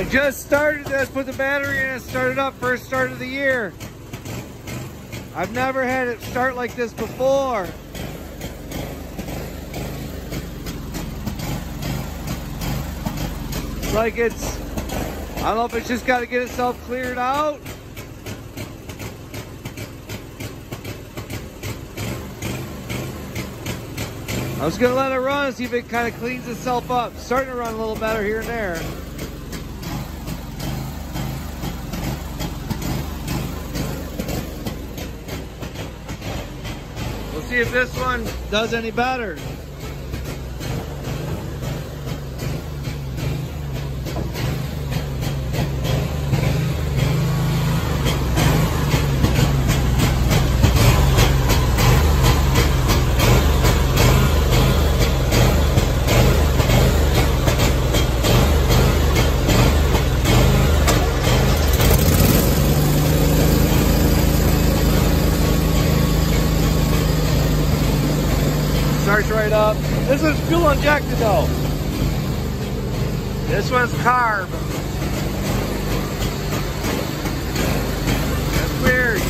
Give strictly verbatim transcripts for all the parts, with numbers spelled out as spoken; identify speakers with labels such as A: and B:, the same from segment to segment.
A: just started this, put the battery in and started up first start of the year. I've never had it start like this before. It's like it's, I don't know if it's just got to get itself cleared out. I was gonna let it run and see if it kind of cleans itself up. It's starting to run a little better here and there. We'll see if this one does any better. Starts right up. This one's fuel injected though. This one's carb. That's weird.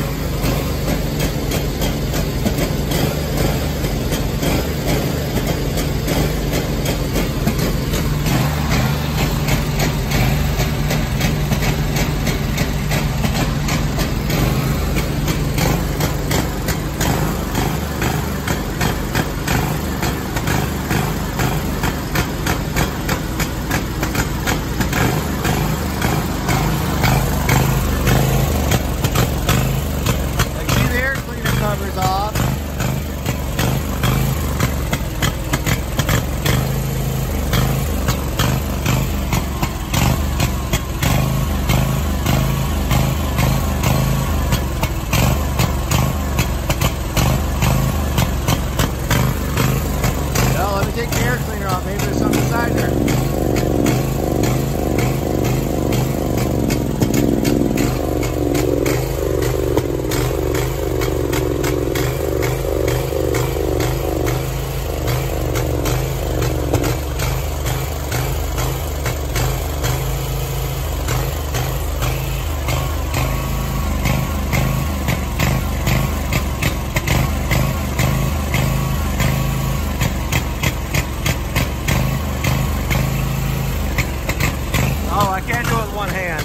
A: Covers off. Well, let me take the air cleaner off. Maybe there's something inside there. Oh, I can't do it with one hand.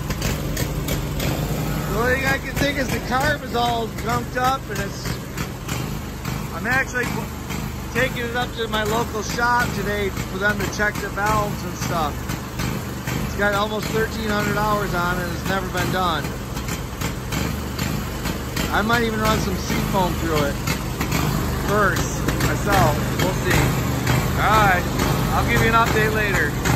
A: The only thing I can think is the carb is all gunked up, and it's... I'm actually taking it up to my local shop today for them to check the valves and stuff. It's got almost thirteen hundred hours on it, and it's never been done. I might even run some seafoam through it first myself. We'll see. Alright, I'll give you an update later.